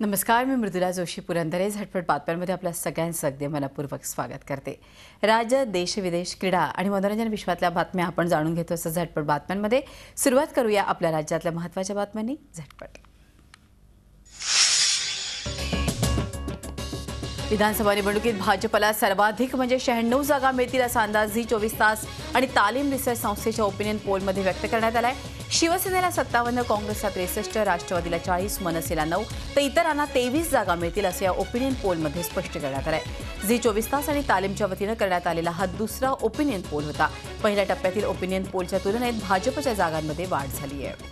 नमस्कार, मी मृदुला जोशी पुरंदरे. झटपट बातम्यांमध्ये आपल्या सगळ्यांचं अगदी मनपूर्वक स्वागत करते. राज्य, देश, विदेश, क्रीडा आणि मनोरंजन विश्वातल्या बातम्या आपण जाणून घेतो असं झटपट बातम्यांमध्ये. सुरुवात करूया आपल्या राज्यातल्या महत्त्वाच्या बातम्यांनी. झटपट विधानसभा निवडणुकीत भाजपला सर्वाधिक म्हणजे 96 जागा मिळतील असा अंदाज झी 24 तास आणि तालीम रिसर्च संस्थेच्या ओपिनियन पोलमध्ये व्यक्त करण्यात आलाय. शिवसेनेला 57, काँग्रेसला 63, राष्ट्रवादीला 40, मनसेला 9 तर इतरांना 23 जागा मिळतील असं या ओपिनियन पोलमध्ये स्पष्ट करण्यात आलंय. झी 24 तास आणि तालीमच्या वतीनं करण्यात आलेला हा दुसरा ओपिनियन पोल होता. पहिल्या टप्प्यातील ओपिनियन पोलच्या तुलनेत भाजपच्या जागांमध्ये वाढ झाली आहे.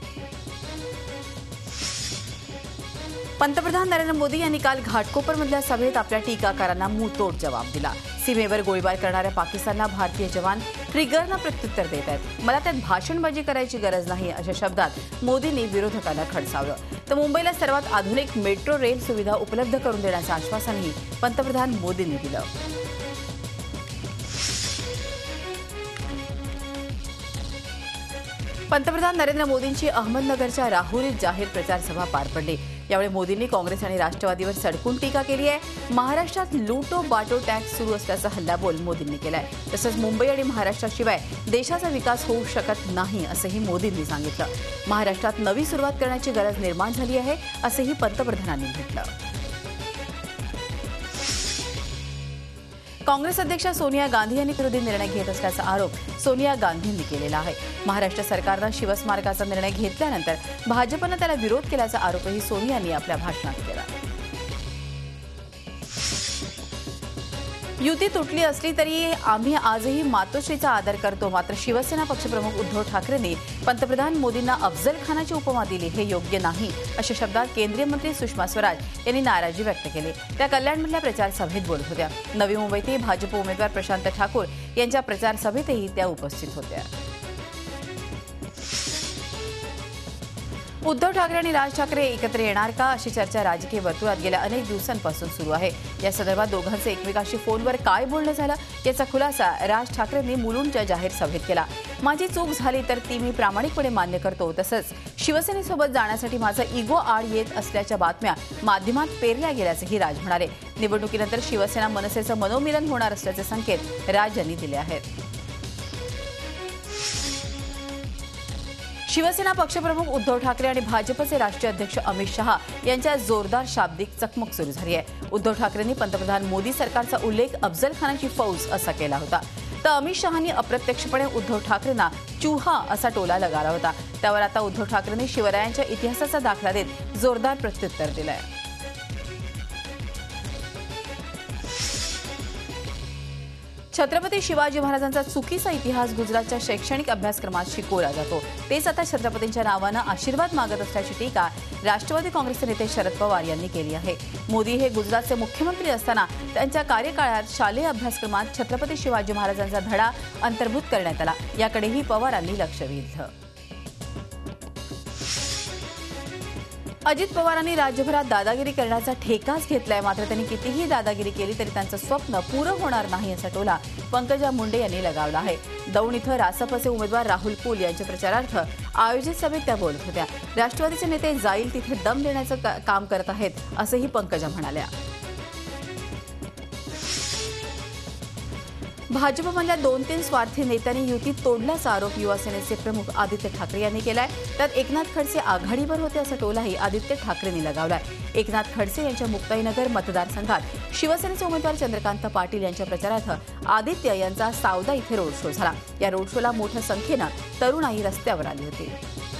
पंतप्रधान नरेंद्र मोदी यांनी काल घाटकोपरमधल्या सभेत आपल्या टीकाकारांना मुंहतोड जवाब दिला. सीमेवर गोळीबार करणाऱ्या पाकिस्तानला भारतीय जवान ट्रिगरनं प्रत्युत्तर देत आहेत. मला त्यात भाषणबाजी करायची गरज नाही अशा शब्दात मोदींनी विरोधकांना खडसावलं. तर मुंबईला सर्वात आधुनिक मेट्रो रेल सुविधा उपलब्ध करून देण्याचं आश्वासनही पंतप्रधान मोदींनी दिलं. पंतप्रधान नरेंद्र मोदींची अहमदनगरच्या राहुरीत जाहीर प्रचार सभा पार पडली. यावेळी मोदींनी काँग्रेस आणि राष्ट्रवादीवर सडकून टीका केली आहे. महाराष्ट्रात लूटो बाटो टॅक्स सुरू असल्याचा हल्लाबोल मोदींनी केलाय. तसंच मुंबई आणि महाराष्ट्राशिवाय देशाचा विकास होऊ शकत नाही असंही मोदींनी सांगितलं. महाराष्ट्रात नवी सुरुवात करण्याची गरज निर्माण झाली आहे असंही पंतप्रधानांनी म्हटलं. काँग्रेस अध्यक्ष सोनिया गांधी यांनी विरोधी निर्णय घेत असल्याचा आरोप सोनिया गांधींनी केलेला आहे. महाराष्ट्र सरकारनं शिवस्मारकाचा निर्णय घेतल्यानंतर भाजपनं त्याला विरोध केल्याचा आरोपही सोनियांनी आपल्या भाषणात केला. युती तुटली असली तरी आम्ही आजही मातोश्रीचा आदर करतो. मात्र शिवसेना पक्षप्रमुख उद्धव ठाकरेंनी पंतप्रधान मोदींना अफजल खानाची उपमा दिली हे योग्य नाही अशा शब्दात केंद्रीय मंत्री सुषमा स्वराज यांनी नाराजी व्यक्त केली. त्या कल्याणमधल्या प्रचार सभेत बोलत होत्या. नवी मुंबईतही भाजप उमेदवार प्रशांत ठाकूर यांच्या प्रचार सभेतही त्या उपस्थित होत्या. उद्धव ठाकरे आणि राज ठाकरे एकत्र येणार का अशी चर्चा राजकीय वर्तुळात गेल्या अनेक दिवसांपासून सुरू आहे. या संदर्भात दोघांचं एकमेकाशी फोनवर काय बोलणं झालं याचा खुलासा राज ठाकरेंनी मुलुंडच्या जाहीर सभेत केला. माझी चूक झाली तर ती मी प्रामाणिकपणे मान्य करतो. तसंच शिवसेनेसोबत जाण्यासाठी माझा इगो आड येत असल्याच्या बातम्या माध्यमात पेरल्या गेल्याचंही राज म्हणाले. निवडणुकीनंतर शिवसेना मनसेचं मनोमिलन होणार असल्याचे संकेत राज यांनी दिले आहेत. शिवसेना पक्षप्रमुख उद्धव ठाकरे आणि भाजपचे राष्ट्रीय अध्यक्ष अमित शहा यांच्यात जोरदार शाब्दिक चकमक सुरू झाली आहे. उद्धव ठाकरेंनी पंतप्रधान मोदी सरकारचा उल्लेख अफजल खानाची फौज असा केला होता. तर अमित शहांनी अप्रत्यक्षपणे उद्धव ठाकरेंना चुहा असा टोला लगावला होता. त्यावर आता उद्धव ठाकरेंनी शिवरायांच्या इतिहासाचा दाखला देत जोरदार प्रत्युत्तर दिलंय. छत्रपती शिवाजी महाराजांचा चुकीचा इतिहास गुजरातच्या शैक्षणिक अभ्यासक्रमात शिकवला जातो. तेच आता छत्रपतींच्या नावानं आशीर्वाद मागत असल्याची टीका राष्ट्रवादी काँग्रेसचे नेते शरद पवार यांनी केली आहे. मोदी हे गुजरातचे मुख्यमंत्री असताना त्यांच्या कार्यकाळात शालेय अभ्यासक्रमात छत्रपती शिवाजी महाराजांचा धडा अंतर्भूत करण्यात आला. याकडेही पवारांनी लक्ष वेधलं. अजित पवारांनी राज्यभरात दादागिरी करण्याचा ठेकाच घेतलाय. मात्र त्यांनी कितीही दादागिरी केली तरी त्यांचं स्वप्न पूर्ण होणार नाही असा टोला पंकजा मुंडे यांनी लगावला आहे. दौंड इथं रासपचे उमेदवार राहुल कुल यांच्या प्रचारार्थ आयोजित सभेत त्या बोलत होत्या. राष्ट्रवादीचे नेते जाईल तिथे दम देण्याचं काम करत आहेत असंही पंकजा म्हणाल्या. भाजपमधल्या 2-3 स्वार्थी नेत्यांनी युती तोडल्याचा आरोप युवासेनेचे प्रमुख आदित्य ठाकरे यांनी केलाय. त्यात एकनाथ खडसे आघाडीवर होते असा टोलाही आदित्य ठाकरेंनी लगावलाय. एकनाथ खडसे यांच्या मुक्ताईनगर मतदारसंघात शिवसेनेचे उमेदवार चंद्रकांत पाटील यांच्या प्रचारार्थ आदित्य यांचा सावदा इथे रोड शो झाला. या रोड शोला मोठ्या संख्येनं तरुणाई रस्त्यावर आली होती.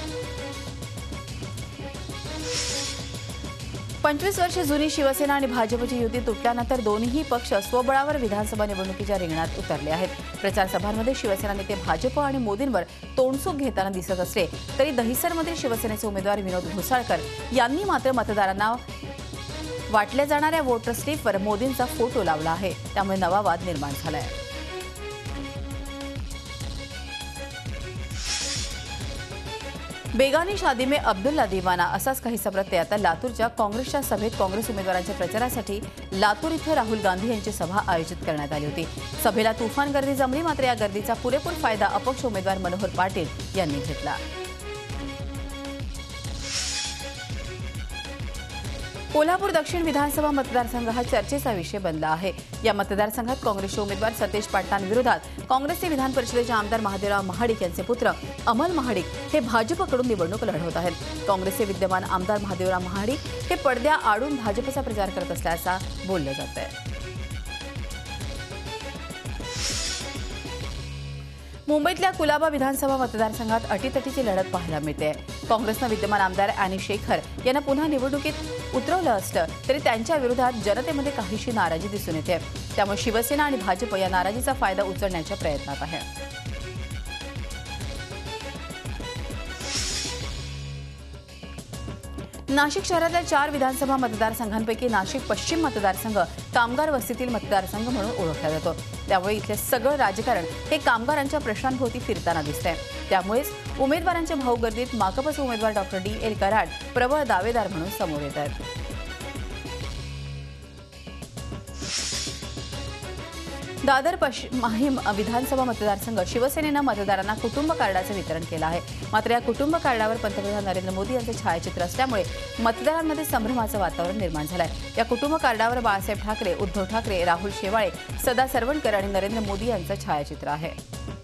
25 वर्षे जुनी शिवसेना आणि भाजपची युती तुटल्यानंतर दोन्ही पक्ष स्वबळावर विधानसभा निवडणुकीच्या रिंगणात उतरले आहेत. प्रचार सभांमध्ये शिवसेना नेते भाजप आणि मोदींवर तोंडसुख घेताना दिसत असले तरी दहिसरमधील शिवसेनेचे उमेदवार विनोद घोसाळकर यांनी मात्र मतदारांना वाटल्या जाणाऱ्या वोटर स्लिपवर मोदींचा फोटो लावला आहे. त्यामुळे नवा वाद निर्माण झालाय. बेगानी शादी में अब्दुल्ला दीवाना असाच काहीसा प्रत्यय आता लातूरच्या काँग्रेसच्या सभेत काँग्रेस उमेदवारांच्या प्रचारासाठी लातूर इथं राहुल गांधी यांची सभा आयोजित करण्यात आली होती. सभेला तुफान गर्दी जमली. मात्र या गर्दीचा पुरेपूर फायदा अपक्ष उमेदवार मनोहर पाटील यांनी घेतला. कोल्हापूर दक्षिण विधानसभा मतदारसंघ हा चर्चेचा विषय बनला आहे। या मतदारसंघात काँग्रेसचे उमेदवार सतेज पाटलांविरोधात काँग्रेसचे विधान परिषदेचे आमदार महादेवराव महाडिक यांचे पुत्र अमल महाडिक हे भाजपकडून निवडणूक लढवत आहेत। काँग्रेसचे विद्यमान आमदार महादेवराव महाडिक हे पडद्या आडून भाजपचा प्रचार करत असल्याचा बोललं जात आहे। मुंबईतल्या कुलाबा विधानसभा मतदारसंघात अटीतटीची लढत पाहायला मिळते। काँग्रेसनं विद्यमान आमदार अॅनी शेखर यांना पुन्हा निवडणुकीत उतरवलं असलं तरी त्यांच्या विरोधात जनतेमध्ये काहीशी नाराजी दिसून येते। त्यामुळे शिवसेना आणि भाजप या नाराजीचा फायदा उचलण्याच्या प्रयत्नात आहे। नाशिक शहरातल्या 4 विधानसभा मतदारसंघांपैकी नाशिक पश्चिम मतदारसंघ कामगार वस्तीतील मतदारसंघ म्हणून ओळखला जातो। त्यामुळे इथले सगळं राजकारण हे कामगारांच्या प्रश्नांभोवती फिरताना दिसतंय। त्यामुळेच उमेदवारांच्या भाऊगर्दीत माकपचे उमेदवार डॉ. डी.एल. कराड प्रबळ दावेदार म्हणून समोर येत आहेत। दादर माहीम विधानसभा मतदारसंघ शिवसेनेनं मतदारांना कुटुंब कार्डाचं वितरण केलं आहे। मात्र या कुटुंब कार्डावर पंतप्रधान नरेंद्र मोदी यांचे छायाचित्र असल्यामुळे मतदारांमध्ये संभ्रमाचं वातावरण निर्माण झालंय। या कुटुंब कार्डावर बाळासाहेब ठाकरे, उद्धव ठाकरे, राहुल शेवाळे, सदा सरवणकर आणि नरेंद्र मोदी यांचं छायाचित्र आहे।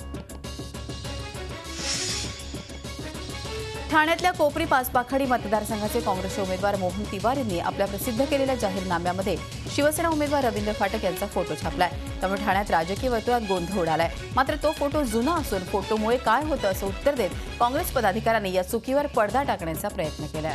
ठाण्यातल्या कोपरी पाचपाखाडी मतदारसंघाचे काँग्रेसचे उमेदवार मोहन तिवारींनी आपल्या प्रसिद्ध केलेल्या जाहीरनाम्यामध्ये शिवसेना उमेदवार रवींद्र फाटक यांचा फोटो छापलाय। त्यामुळे ठाण्यात राजकीय वर्तुळात गोंधळ उडालाय। मात्र तो फोटो जुना असून फोटोमुळे काय होतं असं उत्तर देत काँग्रेस पदाधिकाऱ्यांनी या चुकीवर पडदा टाकण्याचा प्रयत्न केलाय।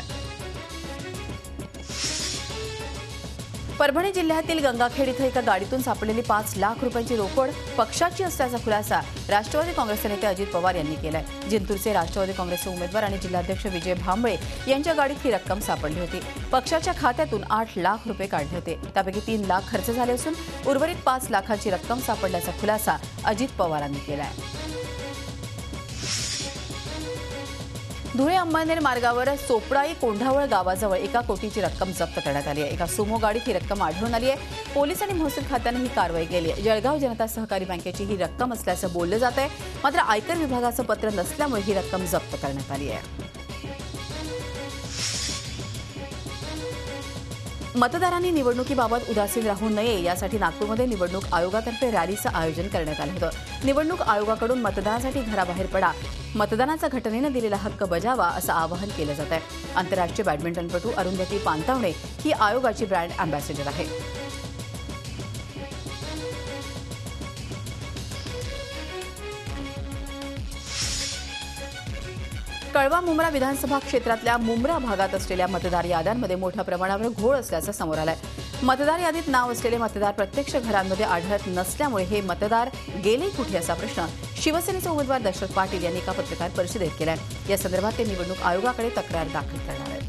परभणी जिल्ह्यातील गंगाखेड इथं एका गाडीतून सापडलेली 5 लाख रुपयांची रोकड पक्षाची असल्याचा खुलासा राष्ट्रवादी काँग्रेसचे नेते अजित पवार यांनी केलाय। जिंतूरचे राष्ट्रवादी काँग्रेसचे उमेदवार आणि जिल्हाध्यक्ष विजय भांबळे यांच्या गाडीत ही रक्कम सापडली होती। पक्षाच्या खात्यातून 8 लाख रुपये काढले होते। त्यापैकी 3 लाख खर्च झाले असून उर्वरित 5 लाखांची रक्कम सापडल्याचा खुलासा अजित पवारांनी केलाय। धुळे अंमळनेर मार्गावर सोपडाई कोंढावळ गावाजवळ 1 कोटीची रक्कम जप्त करण्यात आली आहे। एका सुमो गाडीत ही रक्कम आढळून आली आहे। पोलीस आणि महसूल खात्याने ही कारवाई केली आहे। जळगाव जनता सहकारी बँकेची ही रक्कम असल्याचं बोललं जात आहे। मात्र आयकर विभागाचं पत्र नसल्यामुळे ही रक्कम जप्त करण्यात आली आहे। मतदारांनी निवडणुकीबाबत उदासीन राहू नये यासाठी नागपूरमध्ये निवडणूक आयोगातर्फे रॅलीचं आयोजन करण्यात आलं होतं। निवडणूक आयोगाकडून मतदानासाठी घराबाहेर पडा, मतदानाचा घटनेनं दिलेला हक्क बजावा असं आवाहन केलं जात आहे। आंतरराष्ट्रीय बॅडमिंटनपटू अरुंधती पानतावणे ही आयोगाची ब्रँड अँबॅसेडर आहे। कळवा मुंब्रा विधानसभा क्षेत्रातल्या मुंब्रा भागात असलेल्या मतदार याद्यांमध्ये मोठ्या प्रमाणावर घोळ असल्याचं समोर आलंय। मतदार यादीत नाव असलेले मतदार प्रत्यक्ष घरांमध्ये आढळत नसल्यामुळे हे मतदार गेले कुठे असा प्रश्न शिवसेनेचे उमेदवार दशरथ पाटील यांनी एका पत्रकार परिषदेत केलाय। या संदर्भात ते निवडणूक आयोगाकडे तक्रार दाखल करणार आहेत।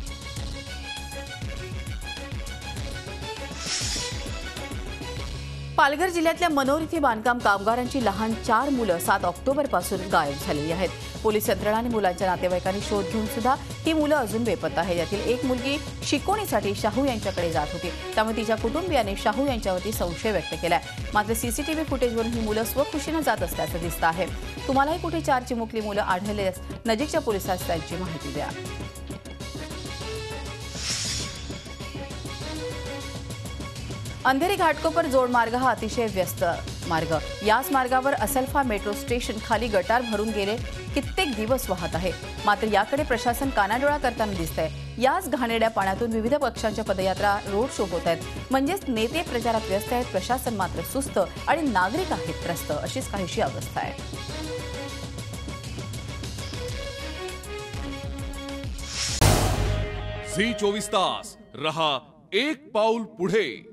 पालघर जिल्ह्यातल्या मनोर इथे बांधकाम कामगारांची लहान 4 मुलं 7 ऑक्टोबरपासून गायब झालेली आहेत। पोलीस यंत्रणा आणि मुलांच्या नातेवाईकांनी शोध घेऊन सुद्धा ही मुलं अजून बेपत्ता आहेत। यातील एक मुलगी शिकवणीसाठी शाहू यांच्याकडे जात होती। त्यामुळे तिच्या कुटुंबियांनी शाहू यांच्यावरती संशय व्यक्त केलाय। मात्र सीसीटीव्ही फुटेजवरून ही मुलं स्वखुशीनं जात असल्याचं दिसतं आहे। तुम्हालाही कुठे 4 चिमुकली मुलं आढळल्यास नजीकच्या पोलिसांना त्यांची माहिती द्या। अंधेरी घाटकोपर जोड मार्ग हा अतिशय व्यस्त मार्ग। याच मार्गावर असल्फा मेट्रो स्टेशन खाली गटार भरून गेले कित्येक दिवस वाहत आहे। मात्र याकडे प्रशासन कानाडोळा करताना दिसतंय। याच घाणेरड्या पाण्यातून विविध पक्षांच्या पदयात्रा रोड शो होत आहेत। म्हणजेच नेते प्रचारात व्यस्त आहेत, प्रशासन मात्र सुस्त आणि नागरिक आहेत त्रस्त, अशीच काहीशी अवस्था आहे। झी 24 तास रहा एक पाऊल पुढे।